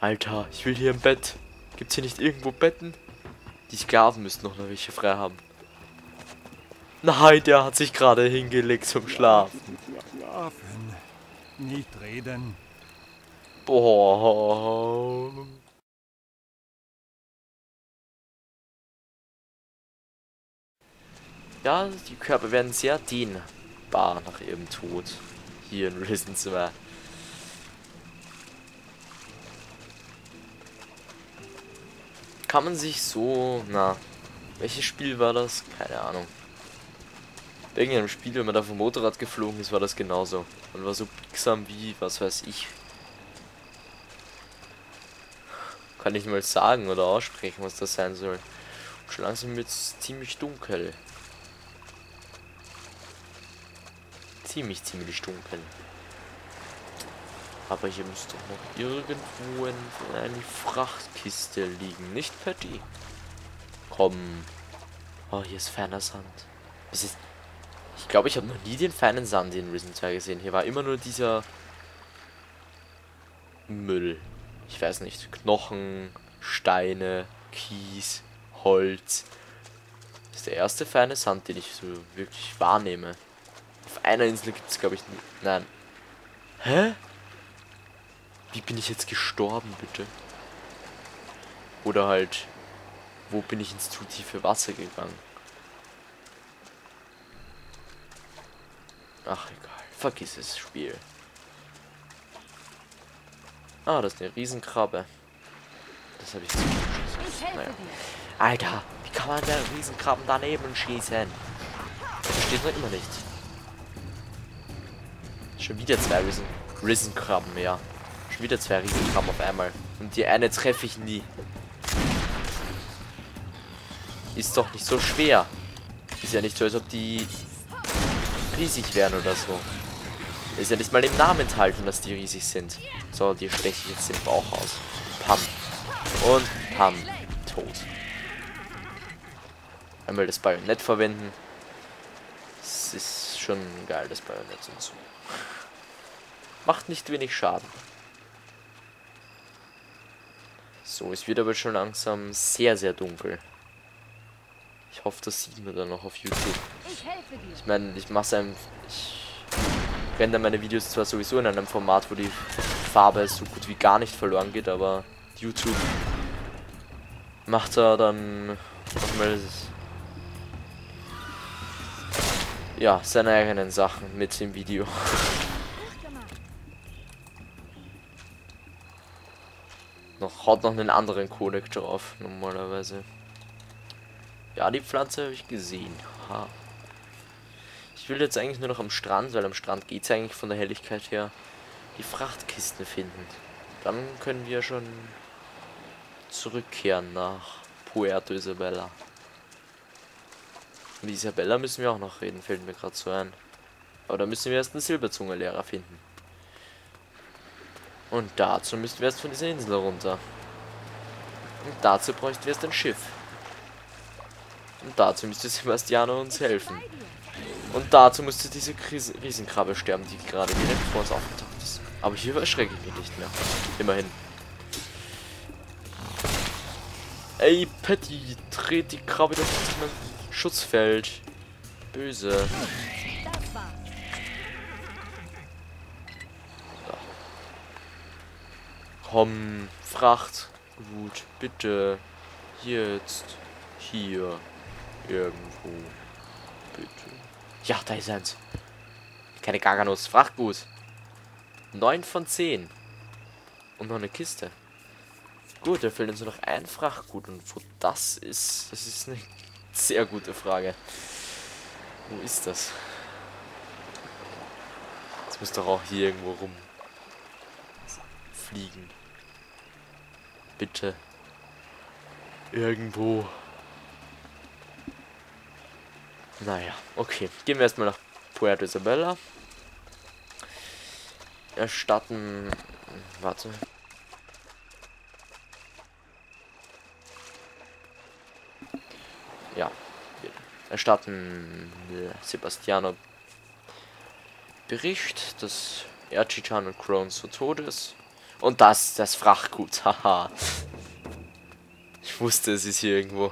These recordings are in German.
Alter, ich will hier im Bett. Gibt's hier nicht irgendwo Betten? Die Sklaven müssten noch welche frei haben. Nein, der hat sich gerade hingelegt zum Schlafen. Schlafen, nicht reden. Boah. Ja, die Körper werden sehr dehnbar nach ihrem Tod. Hier in Risen 2. Kann man sich so... Na, welches Spiel war das? Keine Ahnung. Bei irgendeinem Spiel, wenn man da vom Motorrad geflogen ist, war das genauso. Man war so biegsam wie, was weiß ich. Kann ich mal sagen oder aussprechen, was das sein soll. Und schon langsam wird es ziemlich dunkel. Ziemlich dunkel. Aber hier müsste doch noch irgendwo eine Frachtkiste liegen. Nicht Patty. Komm. Oh, hier ist ferner Sand. Ich glaube, ich habe noch nie den feinen Sand in Risen 2 gesehen. Hier war immer nur dieser Müll. Ich weiß nicht. Knochen, Steine, Kies, Holz. Das ist der erste feine Sand, den ich so wirklich wahrnehme. Auf einer Insel gibt es, glaube ich, nein. Hä? Wie bin ich jetzt gestorben, bitte? Oder halt, wo bin ich ins zu tiefe Wasser gegangen? Ach, egal. Vergiss es, Spiel. Ah, das ist eine Riesenkrabbe. Das habe ich zugeschossen. Naja. Alter, wie kann man der Riesenkrabben daneben schießen? Das versteht man immer nicht. Schon wieder zwei Riesenkrabben, ja. Schon wieder zwei Riesenkrabben auf einmal. Und die eine treffe ich nie. Ist doch nicht so schwer. Ist ja nicht so, als ob die riesig wären oder so. Ist ja nicht mal im Namen enthalten, dass die riesig sind. So, die steche ich jetzt den Bauch aus. Pam. Und pam. Tot. Einmal das Bajonett verwenden. Es ist schon geil, das Bajonett und so. Macht nicht wenig Schaden. So, es wird aber schon langsam sehr dunkel. Ich hoffe, das sieht man dann noch auf YouTube. Ich meine, ich render meine Videos zwar sowieso in einem Format, wo die Farbe so gut wie gar nicht verloren geht, aber YouTube macht da dann nochmal ja, seine eigenen Sachen mit dem Video. Haut noch einen anderen Codec drauf, normalerweise. Ja, die Pflanze habe ich gesehen. Ha. Ich will jetzt eigentlich nur noch am Strand, weil am Strand geht es eigentlich von der Helligkeit her, die Frachtkisten finden. Dann können wir schon zurückkehren nach Puerto Isabella. Und Isabella müssen wir auch noch reden, fällt mir gerade so ein. Aber da müssen wir erst einen Silberzungenlehrer finden. Und dazu müssten wir erst von dieser Insel runter. Und dazu bräuchten wir erst ein Schiff. Und dazu müsste Sebastiano uns helfen. Und dazu musste diese Riesenkrabbe sterben, die gerade direkt vor uns aufgetaucht ist. Aber hier erschrecke ich mich nicht mehr. Immerhin. Ey, Patty, dreht die Krabbe doch in mein Schutzfeld. Böse. Komm, Fracht. Gut, bitte. Jetzt. Hier. Irgendwo. Bitte. Ja, da ist eins. Keine Garganos. Frachtgut. 9 von 10. Und noch eine Kiste. Gut, da fehlt uns nur noch ein Frachtgut. Und wo das ist eine sehr gute Frage. Wo ist das? Das muss doch auch hier irgendwo rumfliegen. Bitte. Irgendwo. Naja, okay. Gehen wir erstmal nach Puerto Isabella. Erstatten. Warte. Ja. Wir erstatten Sebastiano Bericht, dass Erccitan und Crohn so tot ist. Und das Frachtgut. Haha. Ich wusste, es ist hier irgendwo.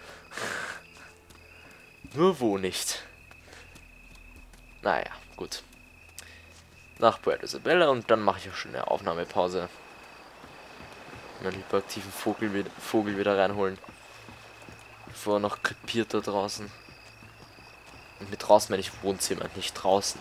Nur wo nicht. Naja, gut. Nach Puerto Isabella und dann mache ich auch schon eine Aufnahmepause. Meinen hyperaktiven Vogel wieder reinholen. Bevor er noch krepiert da draußen. Und mit draußen meine ich Wohnzimmer, nicht draußen.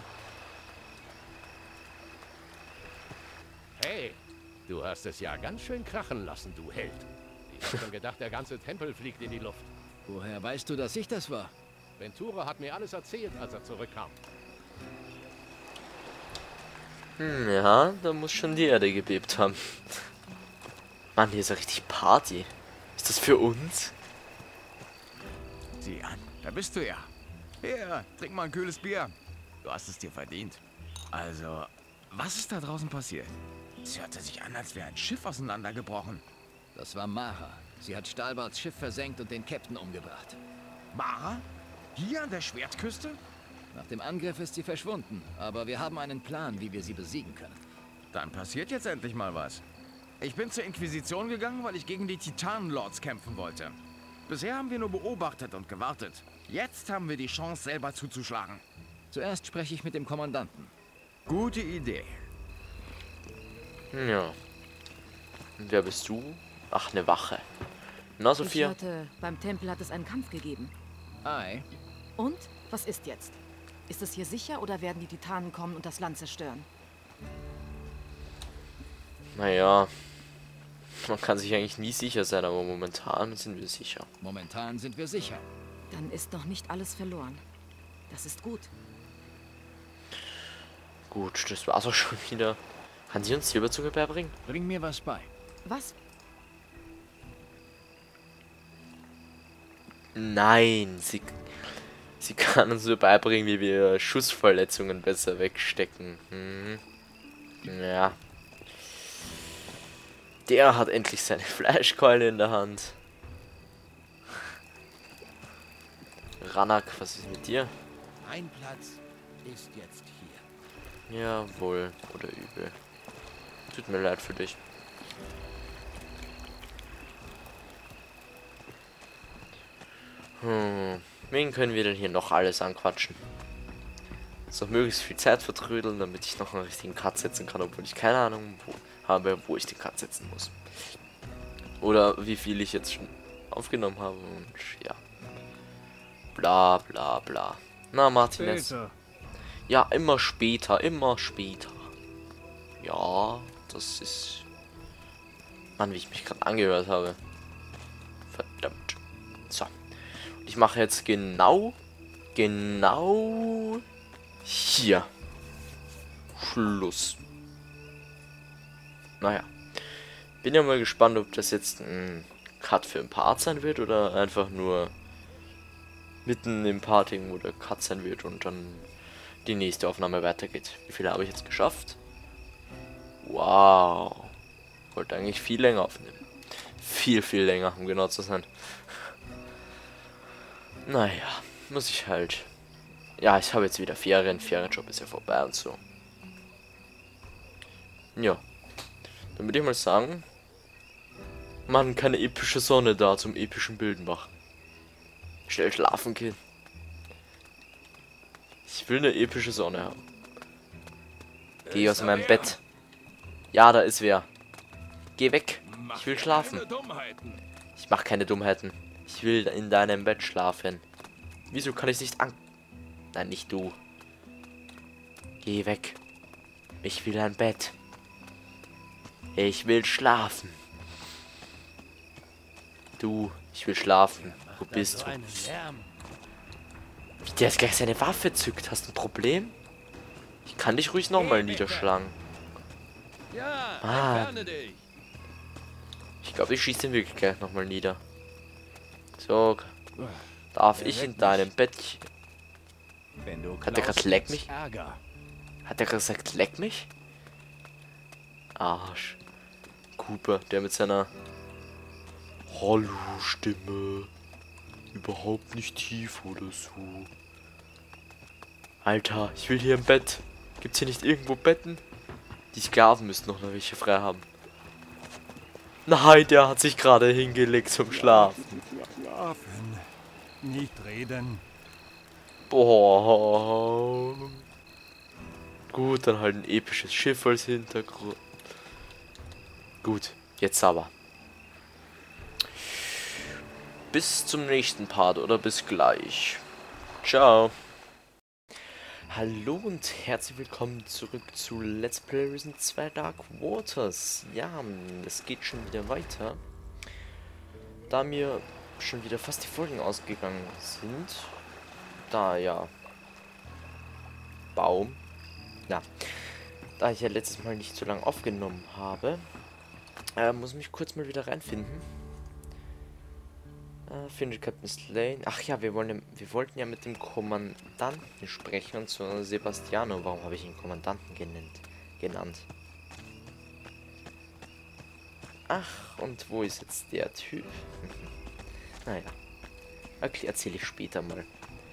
Hey, du hast es ja ganz schön krachen lassen, du Held. Ich hab schon gedacht, der ganze Tempel fliegt in die Luft. Woher weißt du, dass ich das war? Ventura hat mir alles erzählt, als er zurückkam. Ja, da muss schon die Erde gebebt haben. Mann, hier ist ja richtig Party. Ist das für uns? Sieh an, da bist du ja. Hier, trink mal ein kühles Bier. Du hast es dir verdient. Also, was ist da draußen passiert? Es hörte sich an, als wäre ein Schiff auseinandergebrochen. Das war Mara. Sie hat Stahlbarts Schiff versenkt und den Captain umgebracht. Mara? Hier an der Schwertküste? Nach dem Angriff ist sie verschwunden, aber wir haben einen Plan, wie wir sie besiegen können. Dann passiert jetzt endlich mal was. Ich bin zur Inquisition gegangen, weil ich gegen die Titanenlords kämpfen wollte. Bisher haben wir nur beobachtet und gewartet. Jetzt haben wir die Chance, selber zuzuschlagen. Zuerst spreche ich mit dem Kommandanten. Gute Idee. Ja. Und wer bist du? Ach, eine Wache. Na, Ich Sophia? hörte, beim Tempel hat es einen Kampf gegeben. Ei, Und? Was ist jetzt? Ist es hier sicher oder werden die Titanen kommen und das Land zerstören? Naja. Man kann sich eigentlich nie sicher sein, aber momentan sind wir sicher. momentan sind wir sicher. Dann ist noch nicht alles verloren. Das ist gut. Gut, das war's auch schon wieder. Kann sie uns Silberzunge beibringen? Bring mir was bei. Was? Nein, sie kann uns nur beibringen, wie wir Schussverletzungen besser wegstecken. Ja. Der hat endlich seine Fleischkeule in der Hand. Ranak, was ist mit dir? Ein Platz ist jetzt hier. Jawohl, oder übel. Tut mir leid für dich. Wen können wir denn hier noch alles anquatschen? So möglichst viel Zeit vertrödeln, damit ich noch einen richtigen Cut setzen kann, obwohl ich keine Ahnung habe, wo ich den Cut setzen muss. Oder wie viel ich jetzt schon aufgenommen habe und ja. Bla bla bla. Na, Martinez. Später. Ja, immer später, immer später. Ja, das ist... Mann, wie ich mich gerade angehört habe. Verdammt. So. Und ich mache jetzt genau hier Schluss. Naja. Bin ja mal gespannt, ob das jetzt ein Cut für ein Part sein wird oder einfach nur mitten im Part irgendwo der Cut sein wird und dann die nächste Aufnahme weitergeht. Wie viele habe ich jetzt geschafft? Wow. Wollte eigentlich viel länger aufnehmen. Viel länger, um genau zu sein. Naja, muss ich halt. Ja, ich habe jetzt wieder Ferien. Ferienjob ist ja vorbei und so. Ja. Dann würde ich mal sagen, Mann, keine epische Sonne da zum epischen Bilden machen. Schnell schlafen gehen. Ich will eine epische Sonne haben. Geh aus meinem Bett. Ja, da ist wer. Geh weg. Ich will schlafen. Ich mach keine Dummheiten. Ich will in deinem Bett schlafen. Wieso kann ich nicht an... Nein, nicht du. Geh weg. Ich will ein Bett. Ich will schlafen. Du, ich will schlafen. Wo bist du? Wie der jetzt gleich seine Waffe zückt. Hast du ein Problem? Ich kann dich ruhig nochmal niederschlagen. Ja, Mann. entferne dich. Ich glaube, ich schieße den wirklich gleich nochmal nieder. So. Darf ich in deinem Bett... Wenn du Hat der gerade leck mich? Ärger. Hat der gerade gesagt, leck mich? Arsch. Cooper, der mit seiner Hallo-Stimme. Überhaupt nicht tief oder so. Alter, ich will hier im Bett. Gibt's hier nicht irgendwo Betten? Die Sklaven müssten noch welche frei haben. Nein, der hat sich gerade hingelegt zum Schlafen. Schlafen, nicht reden. Boah. Gut, dann halt ein episches Schiff als Hintergrund. Gut, jetzt aber. Bis zum nächsten Part oder bis gleich. Ciao. Hallo und herzlich willkommen zurück zu Let's Play Risen 2 Dark Waters. Ja, es geht schon wieder weiter. Da mir schon wieder fast die Folgen ausgegangen sind. Da ja. Baum. Na. Da ich ja letztes Mal nicht so lange aufgenommen habe, muss ich mich kurz mal wieder reinfinden. Findet Captain Slane. Ach ja, wir wollten ja mit dem Kommandanten sprechen, und zwar Sebastiano. Warum habe ich ihn Kommandanten genannt? Ach, und wo ist jetzt der Typ? Naja, erzähle ich später mal.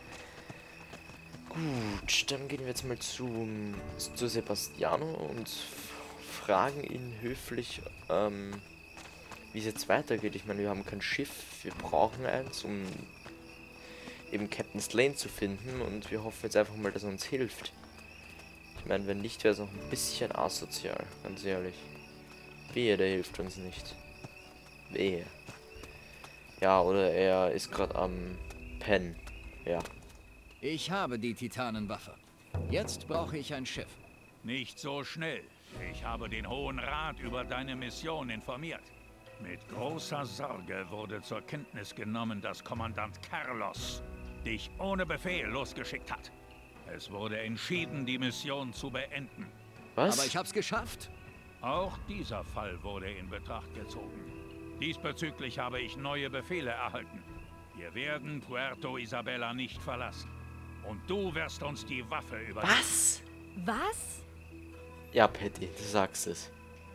Gut, dann gehen wir jetzt mal zu Sebastiano und fragen ihn höflich, wie es jetzt weitergeht. Ich meine, wir haben kein Schiff, wir brauchen eins, um eben Captain Slane zu finden, und wir hoffen jetzt einfach mal, dass er uns hilft. Ich meine, wenn nicht, wäre es noch ein bisschen asozial, ganz ehrlich. Wehe, der hilft uns nicht. Wehe. Ja, oder er ist gerade am Pennen. Ja. Ich habe die Titanenwaffe. Jetzt brauche ich ein Schiff. Nicht so schnell. Ich habe den Hohen Rat über deine Mission informiert. Mit großer Sorge wurde zur Kenntnis genommen, dass Kommandant Carlos dich ohne Befehl losgeschickt hat. Es wurde entschieden, die Mission zu beenden. Was? Aber ich hab's geschafft. Auch dieser Fall wurde in Betracht gezogen. Diesbezüglich habe ich neue Befehle erhalten. Wir werden Puerto Isabella nicht verlassen. Und du wirst uns die Waffe übergeben. Was? Was? Ja, Patty, du sagst es.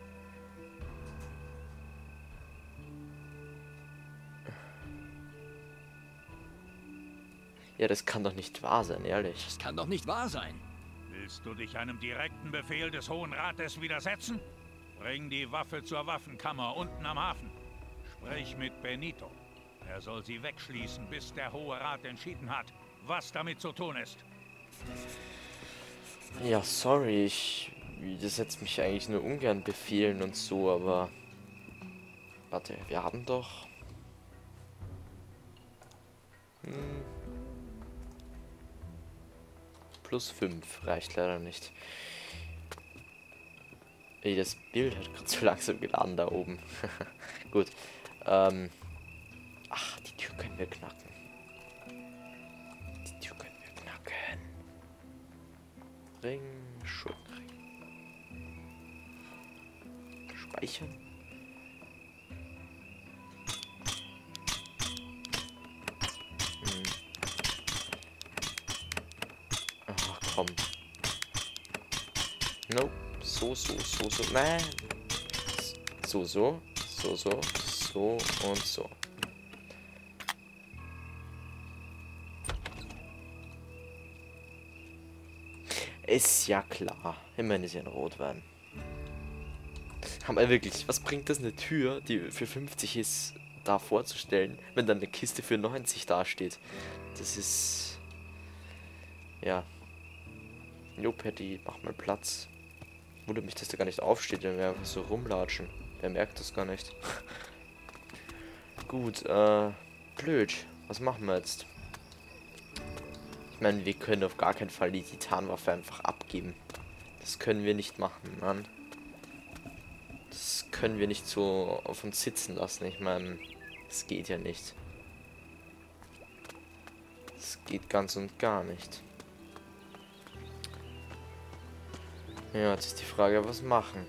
Ja, das kann doch nicht wahr sein, ehrlich. Das kann doch nicht wahr sein. Willst du dich einem direkten Befehl des Hohen Rates widersetzen? Bring die Waffe zur Waffenkammer unten am Hafen. Sprich mit Benito. Er soll sie wegschließen, bis der Hohe Rat entschieden hat, was damit zu tun ist. Ja, sorry, das setzt mich eigentlich nur ungern befehlen und so, aber... Warte, wir haben doch... Plus 5 reicht leider nicht. Ey, das Bild hat gerade so langsam geladen da oben. Gut. Ach, die Tür können wir knacken. Die Tür können wir knacken. Ring, Schuldenring. Speichern. Ach, komm. Nope. So. Nein. So und so. Ist ja klar. Immerhin ist ja ein Rotwein. Aber wirklich, was bringt das, eine Tür, die für 50 ist, da vorzustellen, wenn dann eine Kiste für 90 dasteht? Das ist... Ja. Jo, Patty, mach mal Platz. Wundert mich, dass der gar nicht aufsteht, wenn wir einfach so rumlatschen. Der merkt das gar nicht. Gut, blöd. Was machen wir jetzt? Ich meine, wir können auf gar keinen Fall die Titanwaffe einfach abgeben. Das können wir nicht machen, Mann. Das können wir nicht so auf uns sitzen lassen. Ich meine, das geht ja nicht. Das geht ganz und gar nicht. Ja, jetzt ist die Frage, was machen.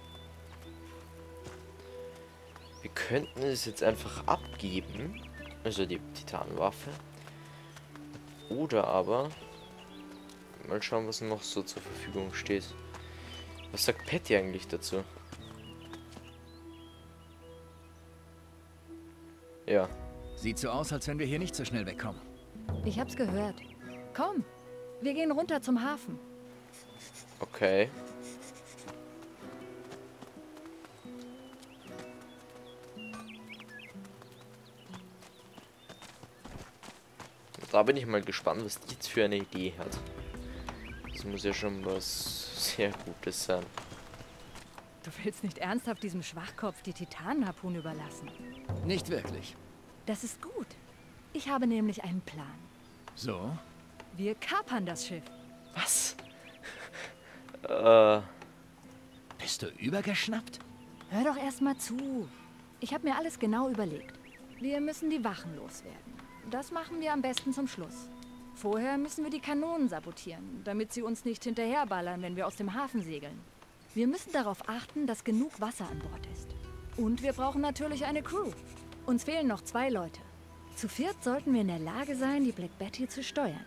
Wir könnten es jetzt einfach abgeben. Also die Titanwaffe. Oder aber... Mal schauen, was noch so zur Verfügung steht. Was sagt Patty eigentlich dazu? Ja. Sieht so aus, als wenn wir hier nicht so schnell wegkommen. Ich hab's gehört. Komm, wir gehen runter zum Hafen. Okay. Da bin ich mal gespannt, was die jetzt für eine Idee hat. Das muss ja schon was sehr Gutes sein. Du willst nicht ernsthaft diesem Schwachkopf die Titanenharpune überlassen? Nicht wirklich. Das ist gut. Ich habe nämlich einen Plan. So? Wir kapern das Schiff. Was? Bist du übergeschnappt? Hör doch erst mal zu. Ich habe mir alles genau überlegt. Wir müssen die Wachen loswerden. Das machen wir am besten zum Schluss. Vorher müssen wir die Kanonen sabotieren, damit sie uns nicht hinterherballern, wenn wir aus dem Hafen segeln. Wir müssen darauf achten, dass genug Wasser an Bord ist. Und wir brauchen natürlich eine Crew. Uns fehlen noch 2 Leute. Zu 4 sollten wir in der Lage sein, die Black Betty zu steuern.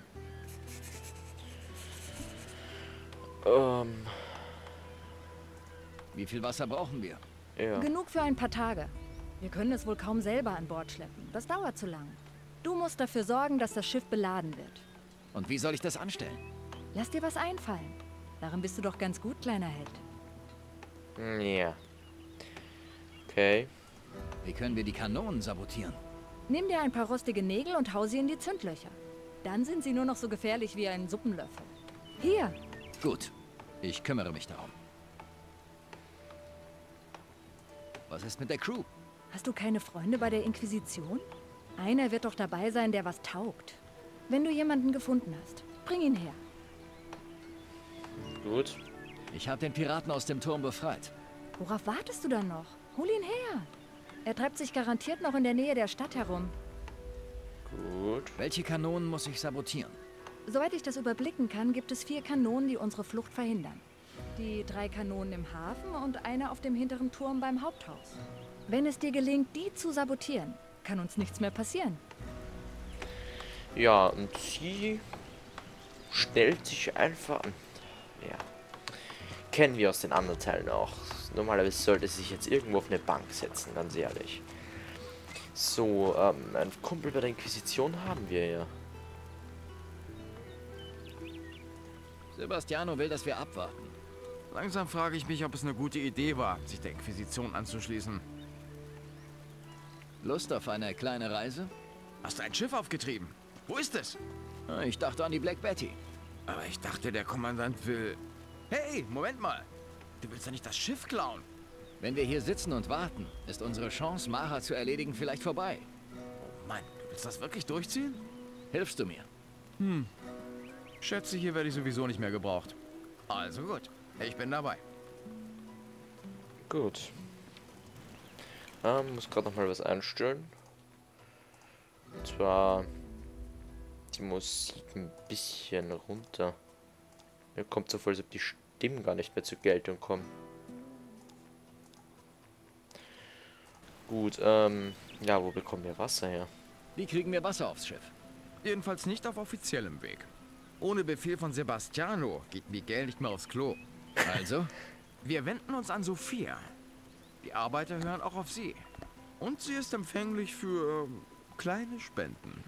Wie viel Wasser brauchen wir? Ja. Genug für ein paar Tage. Wir können es wohl kaum selber an Bord schleppen. Das dauert zu lang. Du musst dafür sorgen, dass das Schiff beladen wird. Und wie soll ich das anstellen? Lass dir was einfallen. Darin bist du doch ganz gut, kleiner Held. Ja. Okay. Wie können wir die Kanonen sabotieren? Nimm dir ein paar rostige Nägel und hau sie in die Zündlöcher. Dann sind sie nur noch so gefährlich wie ein Suppenlöffel. Hier. Gut. Ich kümmere mich darum. Was ist mit der Crew? Hast du keine Freunde bei der Inquisition? Einer wird doch dabei sein, der was taugt. Wenn du jemanden gefunden hast, bring ihn her. Gut. Ich habe den Piraten aus dem Turm befreit. Worauf wartest du dann noch? Hol ihn her. Er treibt sich garantiert noch in der Nähe der Stadt herum. Gut. Welche Kanonen muss ich sabotieren? Soweit ich das überblicken kann, gibt es 4 Kanonen, die unsere Flucht verhindern. Die 3 Kanonen im Hafen und eine auf dem hinteren Turm beim Haupthaus. Wenn es dir gelingt, die zu sabotieren, kann uns nichts mehr passieren. Ja, und sie stellt sich einfach an. Ja. Kennen wir aus den anderen Teilen auch. Normalerweise sollte sie sich jetzt irgendwo auf eine Bank setzen, ganz ehrlich. So, einen Kumpel bei der Inquisition haben wir ja. Sebastiano will, dass wir abwarten. Langsam frage ich mich, ob es eine gute Idee war, sich der Inquisition anzuschließen. Lust auf eine kleine Reise? Hast du ein Schiff aufgetrieben? Wo ist es? Ich dachte an die Black Betty. Aber ich dachte, der Kommandant will... Hey, Moment mal. Du willst ja nicht das Schiff klauen. Wenn wir hier sitzen und warten, ist unsere Chance, Mara zu erledigen, vielleicht vorbei. Oh Mann, du willst das wirklich durchziehen? Hilfst du mir? Schätze, hier werde ich sowieso nicht mehr gebraucht. Also gut, ich bin dabei. Gut. Muss gerade noch mal was einstellen. Und zwar die Musik ein bisschen runter. Mir kommt so vor, als ob die Stimmen gar nicht mehr zur Geltung kommen. Gut, ja, wo bekommen wir Wasser her? Wie kriegen wir Wasser aufs Schiff? Jedenfalls nicht auf offiziellem Weg. Ohne Befehl von Sebastiano geht Miguel nicht mehr aufs Klo. Also? Wir wenden uns an Sophia. Die Arbeiter hören auch auf sie. Und sie ist empfänglich für kleine Spenden.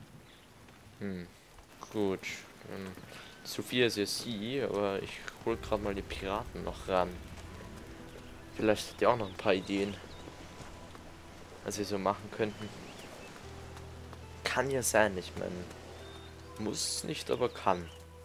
Gut. Sophia ist ja sie, aber ich hol gerade mal die Piraten noch ran. Vielleicht hat ihr auch noch ein paar Ideen, was wir so machen könnten. Kann ja sein, ich meine. Muss nicht, aber kann.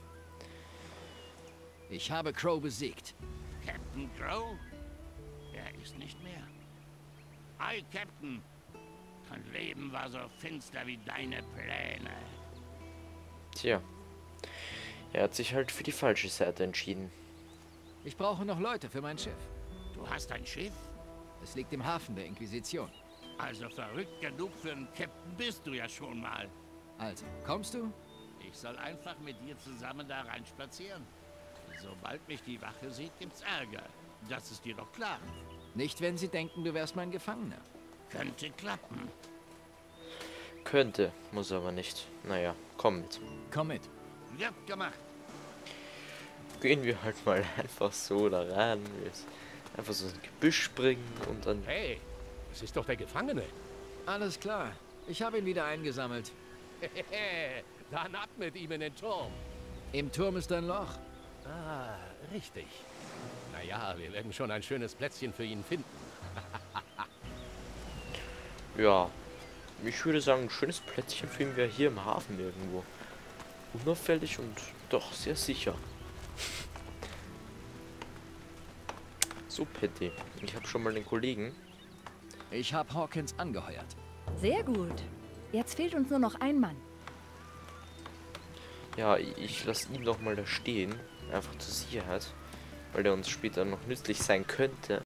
Ich habe Crow besiegt. Captain Crow? Er ist nicht mehr. Hi, Captain. Mein Leben war so finster wie deine Pläne. Tja. Er hat sich halt für die falsche Seite entschieden. Ich brauche noch Leute für mein Schiff. Du hast ein Schiff? Es liegt im Hafen der Inquisition. Also verrückt genug für einen Captain bist du ja schon mal. Also, kommst du? Ich soll einfach mit dir zusammen da rein spazieren. Sobald mich die Wache sieht, gibt's Ärger. Das ist dir doch klar. Nicht, wenn sie denken, du wärst mein Gefangener. Könnte klappen. Könnte, muss aber nicht. Naja, komm mit. Komm mit. Wird gemacht. Gehen wir halt mal einfach so da rein. Einfach so ein Gebüsch springen und dann... Hey, es ist doch der Gefangene. Alles klar. Ich habe ihn wieder eingesammelt. Dann ab mit ihm in den Turm. Im Turm ist ein Loch. Ah, richtig. Naja, wir werden schon ein schönes Plätzchen für ihn finden. Ja, ich würde sagen, ein schönes Plätzchen für ihn wäre hier im Hafen irgendwo. unauffällig und doch sehr sicher. So, Patty, ich habe schon mal den Kollegen. Ich habe Hawkins angeheuert. Sehr gut. Jetzt fehlt uns nur noch ein Mann. Ja, ich lasse ihn noch mal da stehen. Einfach zur Sicherheit. Weil der uns später noch nützlich sein könnte.